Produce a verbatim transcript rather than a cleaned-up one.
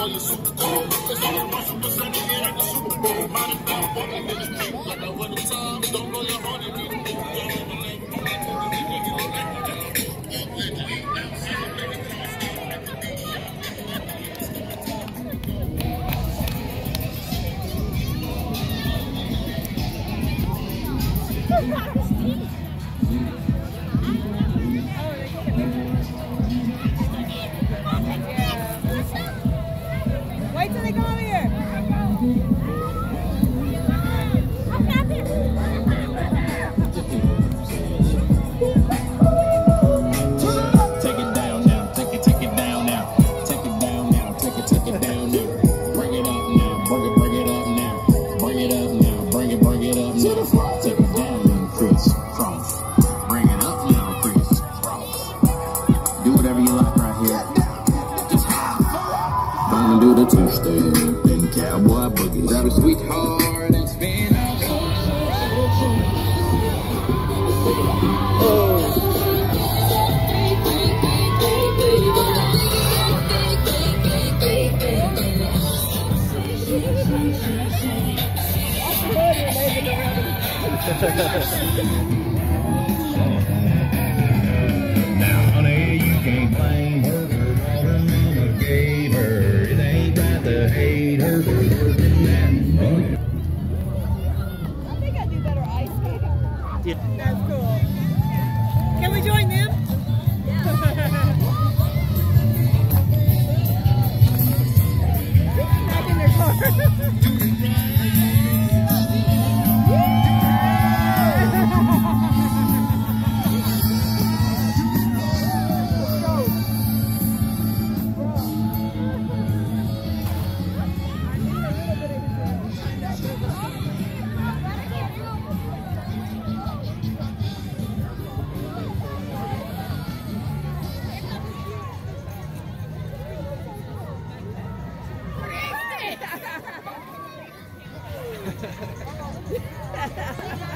Wait till they come over here. Take it down now, take it, take it down now. Take it down now, take it, take it down now. Bring it up now, bring it, bring it up now. Bring it up now, bring it, bring it up now. Take it down now, Chris Cross. Bring it up now, Chris Cross. Do whatever you like right here. Gonna do the two-step and cowboy boogie. Grab a sweetheart and spin out. Now, honey, you can't blame her for all her mama gave her. It ain't right to hate her for working that money. I think I do better ice skating. That's cool. Can we join them? Back in their car. Ha ha ha.